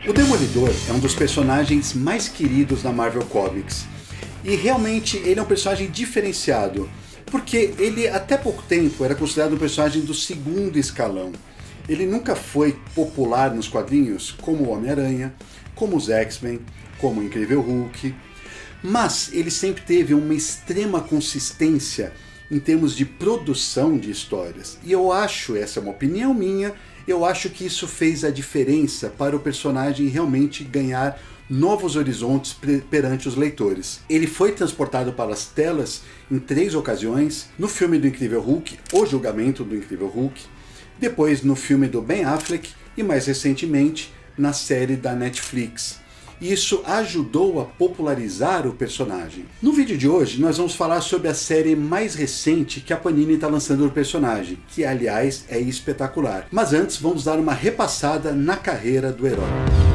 O Demolidor é um dos personagens mais queridos na Marvel Comics. E realmente ele é um personagem diferenciado, porque ele até pouco tempo era considerado um personagem do segundo escalão. Ele nunca foi popular nos quadrinhos como o Homem-Aranha, como os X-Men, como o Incrível Hulk, mas ele sempre teve uma extrema consistência em termos de produção de histórias. E eu acho, essa é uma opinião minha, eu acho que isso fez a diferença para o personagem realmente ganhar novos horizontes perante os leitores. Ele foi transportado para as telas em 3 ocasiões: no filme do Incrível Hulk, O Julgamento do Incrível Hulk, depois no filme do Ben Affleck e mais recentemente na série da Netflix. Isso ajudou a popularizar o personagem. No vídeo de hoje nós vamos falar sobre a série mais recente que a Panini está lançando do personagem, que aliás é espetacular. Mas antes vamos dar uma repassada na carreira do herói.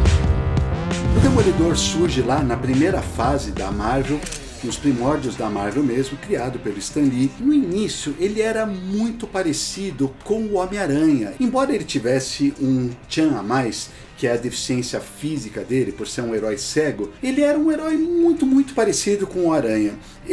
O Demolidor surge lá na primeira fase da Marvel, nos primórdios da Marvel mesmo, criado pelo Stan Lee. No início ele era muito parecido com o Homem-Aranha, embora ele tivesse um tchan a mais, que é a deficiência física dele, por ser um herói cego. Ele era um herói muito parecido com o Aranha.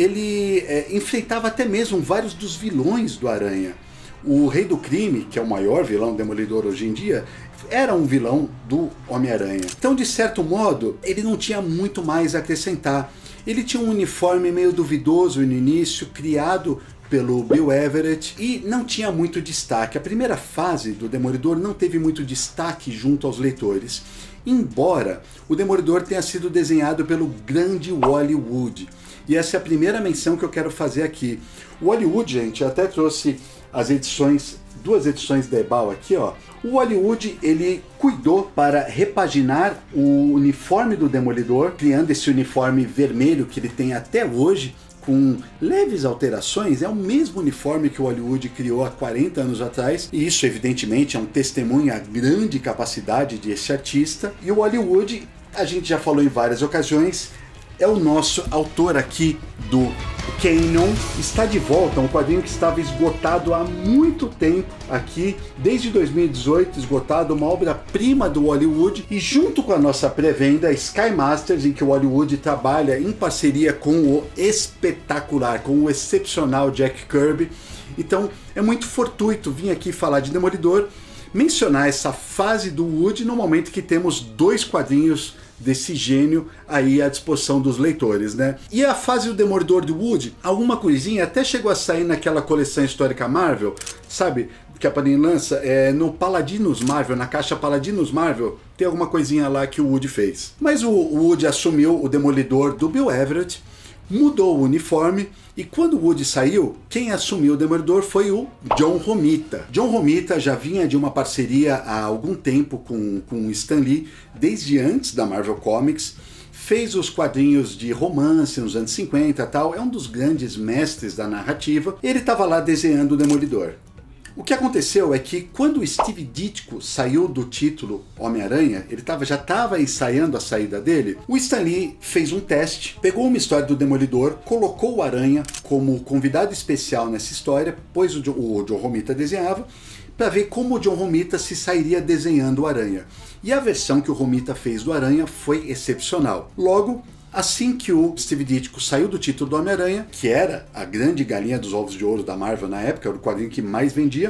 Ele enfrentava até mesmo vários dos vilões do Aranha. O Rei do Crime, que é o maior vilão do Demolidor hoje em dia, era um vilão do Homem-Aranha. Então, de certo modo, ele não tinha muito mais a acrescentar. Ele tinha um uniforme meio duvidoso no início, criado pelo Bill Everett, e não tinha muito destaque. A primeira fase do Demolidor não teve muito destaque junto aos leitores, embora o Demolidor tenha sido desenhado pelo grande Wally Wood. E essa é a primeira menção que eu quero fazer aqui. O Wally Wood, gente, eu até trouxe as edições, 2 edições da Ebal aqui, ó. O Wally Wood, ele cuidou para repaginar o uniforme do Demolidor, criando esse uniforme vermelho que ele tem até hoje, com leves alterações. É o mesmo uniforme que o Wally Wood criou há 40 anos atrás, e isso evidentemente é um testemunho à grande capacidade desse artista. E o Wally Wood, a gente já falou em várias ocasiões, é o nosso autor aqui do Kanon. Está de volta, um quadrinho que estava esgotado há muito tempo aqui, desde 2018, esgotado, uma obra-prima do Wally Wood, e junto com a nossa pré-venda Sky Masters, em que o Wally Wood trabalha em parceria com o espetacular, com o excepcional Jack Kirby. Então é muito fortuito vir aqui falar de Demolidor, mencionar essa fase do Wood no momento que temos 2 quadrinhos desse gênio aí à disposição dos leitores, né? E a fase do Demolidor do Wood, alguma coisinha até chegou a sair naquela coleção histórica Marvel, sabe? Que a Panini lança, no Paladinos Marvel, na caixa Paladinos Marvel, tem alguma coisinha lá que o Wood fez. Mas o Wood assumiu o Demolidor do Bill Everett, mudou o uniforme, e quando o Wood saiu, quem assumiu o Demolidor foi o John Romita. John Romita já vinha de uma parceria há algum tempo com o Stan Lee, desde antes da Marvel Comics, fez os quadrinhos de romance nos anos 50 e tal, é um dos grandes mestres da narrativa. Ele estava lá desenhando o Demolidor. O que aconteceu é que quando o Steve Ditko saiu do título Homem-Aranha, ele já estava ensaiando a saída dele, o Stan Lee fez um teste, pegou uma história do Demolidor, colocou o Aranha como convidado especial nessa história, pois o John Romita desenhava, para ver como o John Romita se sairia desenhando o Aranha. E a versão que o Romita fez do Aranha foi excepcional. Logo, assim que o Steve Ditko saiu do título do Homem-Aranha, que era a grande galinha dos ovos de ouro da Marvel na época, era o quadrinho que mais vendia,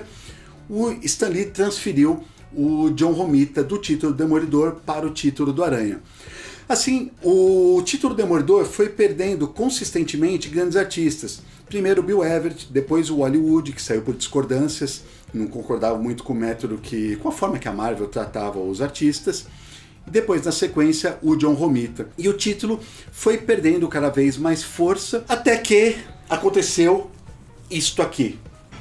o Stan Lee transferiu o John Romita do título do Demolidor para o título do Aranha. Assim, o título do Demolidor foi perdendo consistentemente grandes artistas. Primeiro o Bill Everett, depois o Wally Wood, que saiu por discordâncias, não concordava muito com o método com a forma que a Marvel tratava os artistas. Depois, na sequência, o John Romita. E o título foi perdendo cada vez mais força, até que aconteceu isto aqui.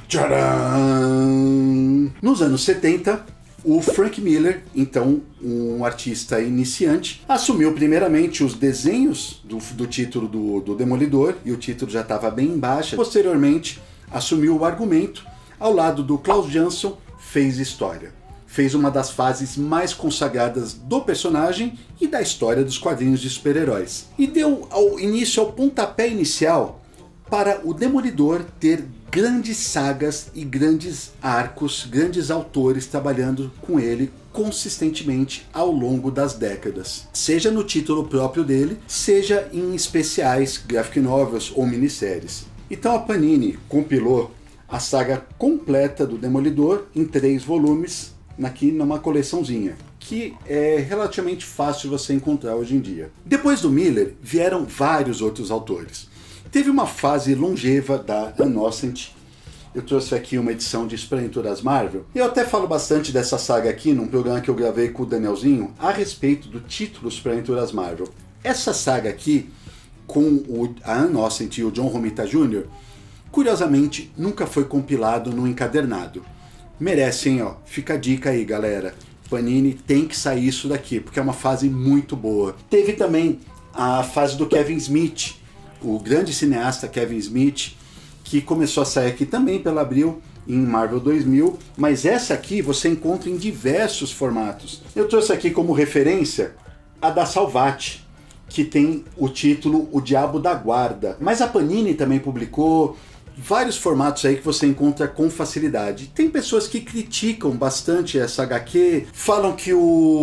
Tcharam! Nos anos 70, o Frank Miller, então um artista iniciante, assumiu primeiramente os desenhos do título do Demolidor, e o título já estava bem embaixo. Posteriormente, assumiu o argumento, ao lado do Klaus Jansson, fez história. Fez uma das fases mais consagradas do personagem e da história dos quadrinhos de super-heróis. E deu início ao pontapé inicial para o Demolidor ter grandes sagas e grandes arcos, grandes autores trabalhando com ele consistentemente ao longo das décadas, seja no título próprio dele, seja em especiais, graphic novels ou minisséries. Então a Panini compilou a saga completa do Demolidor em 3 volumes, aqui numa coleçãozinha, que é relativamente fácil você encontrar hoje em dia. Depois do Miller, vieram vários outros autores. Teve uma fase longeva da Innocent. Eu trouxe aqui uma edição de Esplendores Marvel. Eu até falo bastante dessa saga aqui num programa que eu gravei com o Danielzinho a respeito do título Esplendores Marvel. Essa saga aqui, com a Innocent e o John Romita Jr., curiosamente nunca foi compilado no encadernado. Merece, hein, ó? Fica a dica aí, galera. Panini tem que sair isso daqui, porque é uma fase muito boa. Teve também a fase do Kevin Smith, o grande cineasta Kevin Smith, que começou a sair aqui também pela Abril, em Marvel 2000, mas essa aqui você encontra em diversos formatos. Eu trouxe aqui como referência a da Salvat, que tem o título O Diabo da Guarda, mas a Panini também publicou vários formatos aí que você encontra com facilidade. Tem pessoas que criticam bastante essa HQ, falam que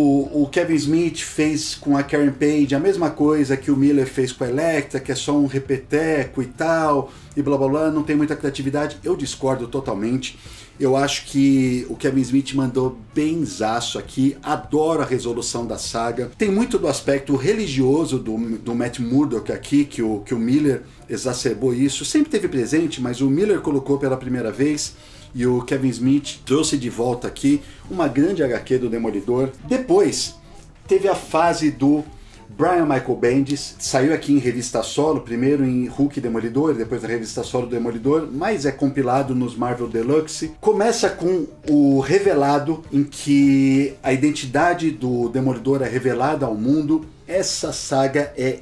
o Kevin Smith fez com a Karen Page a mesma coisa que o Miller fez com a Elektra, que é só um repeteco e tal, e blá blá blá, não tem muita criatividade. Eu discordo totalmente. Eu acho que o Kevin Smith mandou benzaço aqui, adoro a resolução da saga. Tem muito do aspecto religioso do Matt Murdock aqui, que o Miller exacerbou isso. Sempre teve presente, mas o Miller colocou pela primeira vez e o Kevin Smith trouxe de volta aqui uma grande HQ do Demolidor. Depois teve a fase do Brian Michael Bendis, saiu aqui em revista solo, primeiro em Hulk Demolidor, depois na revista solo Demolidor, mas é compilado nos Marvel Deluxe. Começa com o Revelado, em que a identidade do Demolidor é revelada ao mundo. Essa saga é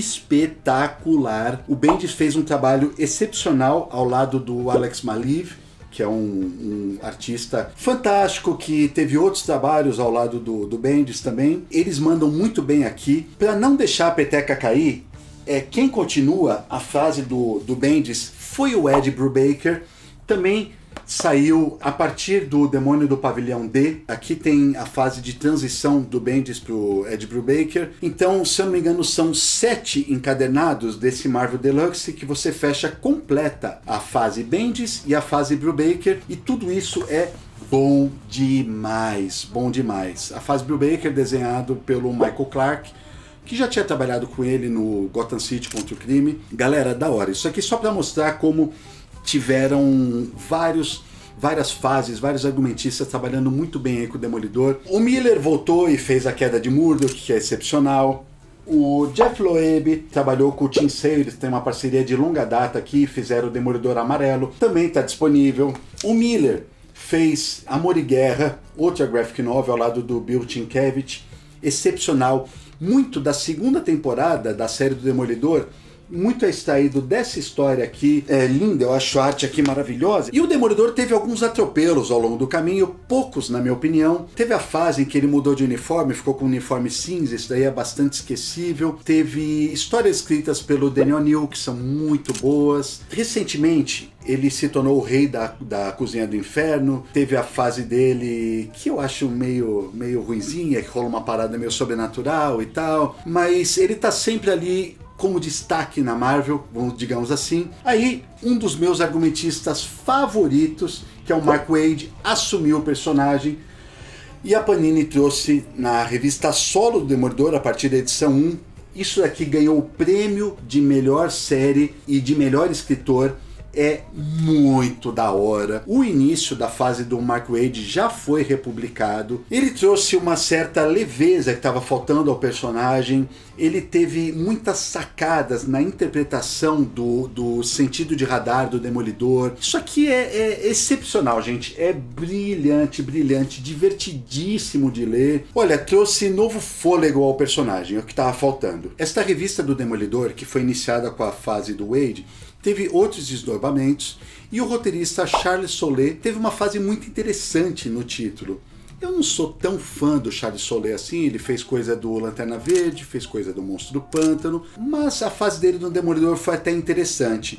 espetacular. O Bendis fez um trabalho excepcional ao lado do Alex Maleev, que é um artista fantástico, que teve outros trabalhos ao lado do Bendis também. Eles mandam muito bem aqui. Para não deixar a peteca cair, quem continua a fase do Bendis foi o Ed Brubaker. Também saiu a partir do Demônio do Pavilhão D. Aqui tem a fase de transição do Bendis para o Ed Brubaker. Então, se eu não me engano, são 7 encadernados desse Marvel Deluxe que você fecha completa a fase Bendis e a fase Brubaker, e tudo isso é bom demais, bom demais. A fase Brubaker desenhado pelo Michael Clark, que já tinha trabalhado com ele no Gotham City contra o crime. Galera, da hora. Isso aqui só para mostrar como tiveram várias fases, vários argumentistas trabalhando muito bem aí com o Demolidor. O Miller voltou e fez a queda de Murdock, que é excepcional. O Jeff Loeb trabalhou com o Tim Sale, eles têm uma parceria de longa data aqui, fizeram o Demolidor Amarelo, também está disponível. O Miller fez Amor e Guerra, outra graphic novel ao lado do Bill Sienkiewicz, excepcional. Muito da segunda temporada da série do Demolidor, muito é extraído dessa história aqui, é linda, eu acho a arte aqui maravilhosa. E o Demolidor teve alguns atropelos ao longo do caminho, poucos na minha opinião. Teve a fase em que ele mudou de uniforme, ficou com um uniforme cinza, isso daí é bastante esquecível. Teve histórias escritas pelo Daniel New, que são muito boas. Recentemente, ele se tornou o rei da Cozinha do Inferno. Teve a fase dele, que eu acho meio ruinzinha, que rola uma parada meio sobrenatural e tal. Mas ele tá sempre ali como destaque na Marvel, digamos assim. Aí, um dos meus argumentistas favoritos, que é o Mark Waid, assumiu o personagem. E a Panini trouxe na revista solo do Demolidor, a partir da edição 1. Isso daqui ganhou o prêmio de melhor série e de melhor escritor. É muito da hora. O início da fase do Mark Waid já foi republicado. Ele trouxe uma certa leveza que estava faltando ao personagem. Ele teve muitas sacadas na interpretação do sentido de radar do Demolidor. Isso aqui é excepcional, gente. É brilhante, brilhante, divertidíssimo de ler. Olha, trouxe novo fôlego ao personagem, é o que estava faltando. Esta revista do Demolidor, que foi iniciada com a fase do Waid, teve outros desdobramentos, e o roteirista Charles Soule teve uma fase muito interessante no título. Eu não sou tão fã do Charles Soule assim, ele fez coisa do Lanterna Verde, fez coisa do Monstro do Pântano, mas a fase dele no Demolidor foi até interessante.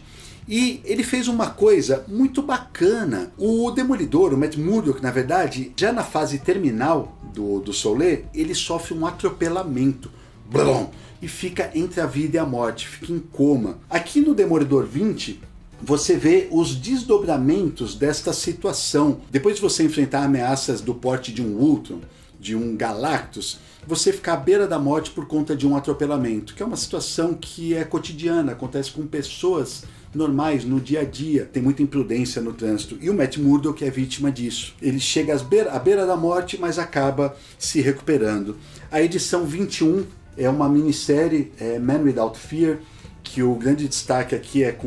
E ele fez uma coisa muito bacana. O Demolidor, o Matt Murdock, na verdade, já na fase terminal do Soule, ele sofre um atropelamento. Blum, e fica entre a vida e a morte, fica em coma. Aqui no Demolidor 20, você vê os desdobramentos desta situação. Depois de você enfrentar ameaças do porte de um Ultron, de um Galactus, você ficar à beira da morte por conta de um atropelamento, que é uma situação que é cotidiana, acontece com pessoas normais no dia a dia, tem muita imprudência no trânsito, e o Matt Murdock é vítima disso. Ele chega à beira da morte, mas acaba se recuperando. A edição 21 é uma minissérie, Man Without Fear, que o grande destaque aqui é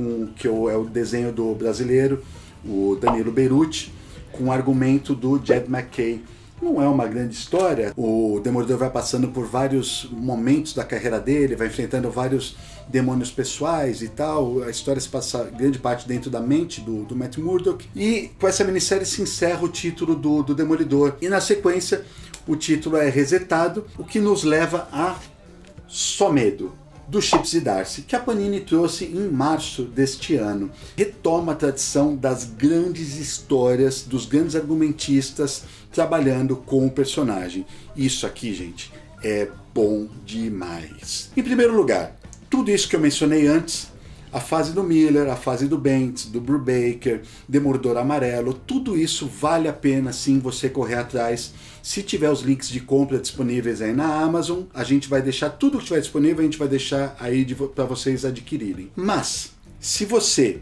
o desenho do brasileiro, o Danilo Beruti, com o argumento do Jed McKay. Não é uma grande história, o Demolidor vai passando por vários momentos da carreira dele, vai enfrentando vários demônios pessoais e tal, a história se passa grande parte dentro da mente do Matt Murdock, e com essa minissérie se encerra o título do Demolidor, e na sequência o título é resetado, o que nos leva a Só Medo, do Chip Zdarsky, que a Panini trouxe em março deste ano. Retoma a tradição das grandes histórias, dos grandes argumentistas trabalhando com o personagem. Isso aqui, gente, é bom demais. Em primeiro lugar, tudo isso que eu mencionei antes, a fase do Miller, a fase do Bendis, do Brubaker, Demolidor Amarelo, tudo isso vale a pena sim você correr atrás. Se tiver os links de compra disponíveis aí na Amazon, a gente vai deixar tudo que estiver disponível, a gente vai deixar aí para vocês adquirirem. Mas, se você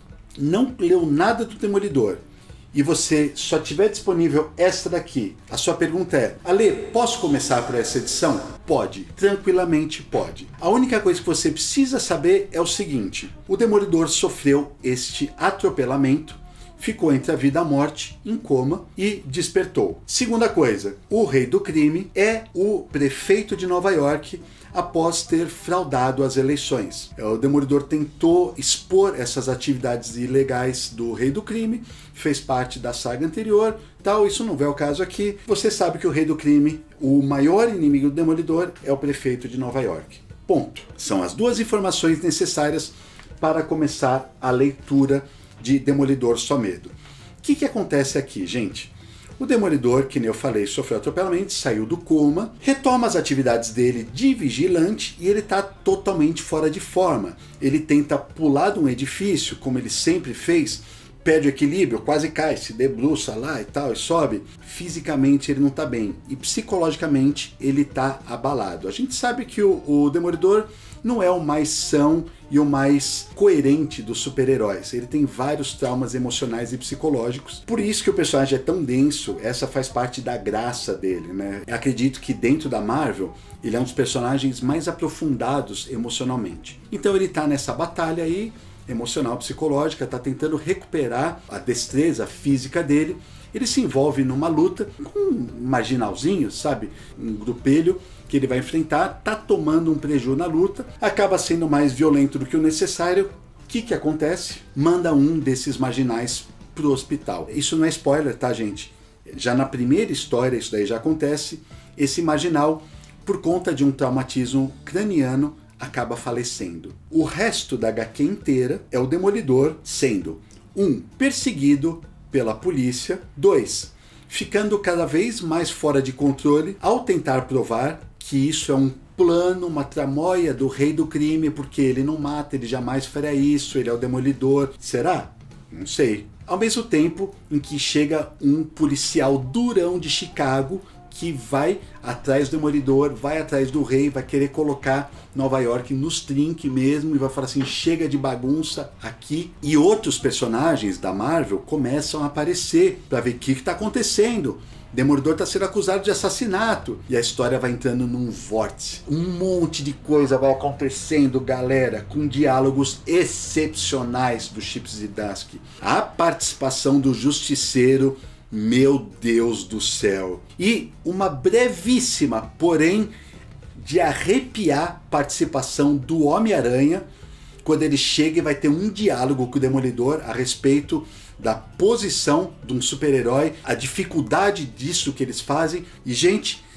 não leu nada do Demolidor e você só tiver disponível esta daqui, a sua pergunta é: Ale, posso começar por essa edição? Pode, tranquilamente pode. A única coisa que você precisa saber é o seguinte: o Demolidor sofreu este atropelamento, ficou entre a vida e a morte, em coma, e despertou. Segunda coisa, o rei do crime é o prefeito de Nova York após ter fraudado as eleições. O Demolidor tentou expor essas atividades ilegais do rei do crime, fez parte da saga anterior, tal, isso não vem ao caso aqui. Você sabe que o rei do crime, o maior inimigo do Demolidor, é o prefeito de Nova York. Ponto. São as duas informações necessárias para começar a leitura de Demolidor Só Medo. O que acontece aqui, gente? O Demolidor, que nem eu falei, sofreu atropelamento, saiu do coma, retoma as atividades dele de vigilante e ele está totalmente fora de forma. Ele tenta pular de um edifício, como ele sempre fez, perde o equilíbrio, quase cai, se debruça lá e tal, e sobe. Fisicamente ele não está bem e psicologicamente ele está abalado. A gente sabe que o Demolidor não é o mais são e o mais coerente dos super-heróis. Ele tem vários traumas emocionais e psicológicos. Por isso que o personagem é tão denso, essa faz parte da graça dele, né? Eu acredito que dentro da Marvel, ele é um dos personagens mais aprofundados emocionalmente. Então ele tá nessa batalha aí, emocional, psicológica, tá tentando recuperar a destreza física dele. Ele se envolve numa luta com um marginalzinho, sabe? Um grupelho que ele vai enfrentar, tá tomando um prejuízo na luta, acaba sendo mais violento do que o necessário. O que acontece? Manda um desses marginais pro hospital. Isso não é spoiler, tá, gente? Já na primeira história isso daí já acontece. Esse marginal, por conta de um traumatismo craniano, acaba falecendo. O resto da HQ inteira é o Demolidor sendo 1. Perseguido pela polícia, 2. Ficando cada vez mais fora de controle ao tentar provar que isso é um plano, uma tramóia do rei do crime, porque ele não mata, ele jamais faria isso, ele é o Demolidor. Será? Não sei. Ao mesmo tempo em que chega um policial durão de Chicago que vai atrás do Demolidor, vai atrás do rei, vai querer colocar Nova York nos trinques mesmo e vai falar assim, chega de bagunça aqui. E outros personagens da Marvel começam a aparecer para ver o que está acontecendo. Demolidor está sendo acusado de assassinato e a história vai entrando num vórtice. Um monte de coisa vai acontecendo, galera, com diálogos excepcionais do Chip Zdarsky. A participação do Justiceiro, meu Deus do céu. E uma brevíssima, porém de arrepiar, participação do Homem-Aranha, quando ele chega e vai ter um diálogo com o Demolidor a respeito da posição de um super-herói, a dificuldade disso que eles fazem. E, gente,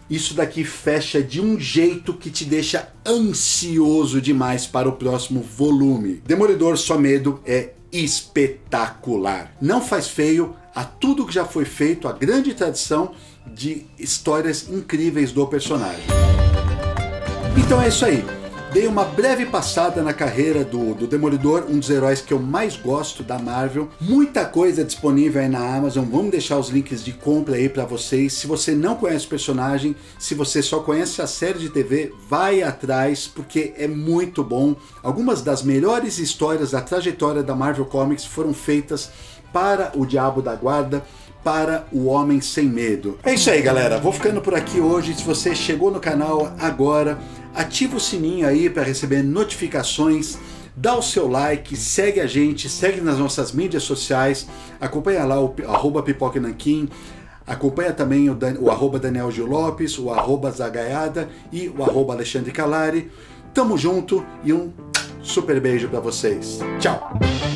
isso daqui fecha de um jeito que te deixa ansioso demais para o próximo volume. Demolidor Só Medo é espetacular. Não faz feio a tudo que já foi feito, a grande tradição de histórias incríveis do personagem. Então é isso aí. Dei uma breve passada na carreira do Demolidor, um dos heróis que eu mais gosto da Marvel. Muita coisa disponível aí na Amazon, vamos deixar os links de compra aí para vocês. Se você não conhece o personagem, se você só conhece a série de TV, vai atrás, porque é muito bom. Algumas das melhores histórias da trajetória da Marvel Comics foram feitas para o Diabo da Guarda, para o Homem Sem Medo. É isso aí, galera. Vou ficando por aqui hoje. Se você chegou no canal agora, ativa o sininho aí para receber notificações, dá o seu like, segue a gente, segue nas nossas mídias sociais, acompanha lá o @pipocananquim, acompanha também o @Daniel Gil Lopes, o @Zagaiada e o @Alexandre Calari. Tamo junto e um super beijo para vocês. Tchau!